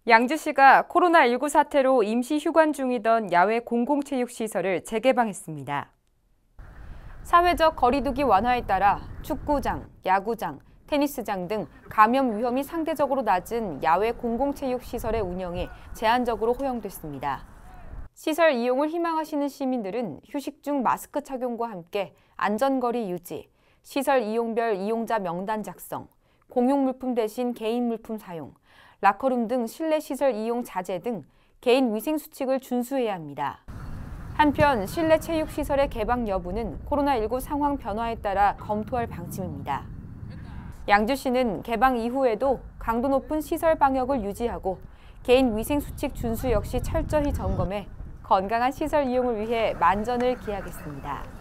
양주시가 코로나19 사태로 임시 휴관 중이던 야외 공공체육시설을 재개방했습니다. 사회적 거리두기 완화에 따라 축구장, 야구장, 테니스장 등 감염 위험이 상대적으로 낮은 야외 공공체육시설의 운영이 제한적으로 허용됐습니다. 시설 이용을 희망하시는 시민들은 휴식 중 마스크 착용과 함께 안전거리 유지, 시설 이용별 이용자 명단 작성, 공용 물품 대신 개인 물품 사용, 라커룸 등 실내 시설 이용 자제 등 개인 위생 수칙을 준수해야 합니다. 한편 실내 체육시설의 개방 여부는 코로나19 상황 변화에 따라 검토할 방침입니다. 양주시는 개방 이후에도 강도 높은 시설 방역을 유지하고 개인 위생 수칙 준수 역시 철저히 점검해 건강한 시설 이용을 위해 만전을 기하겠습니다.